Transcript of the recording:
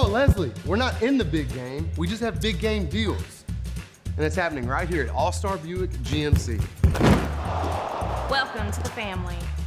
on, Leslie. We're not in the big game. We just have big game deals. And it's happening right here at All-Star Buick GMC. Welcome to the family.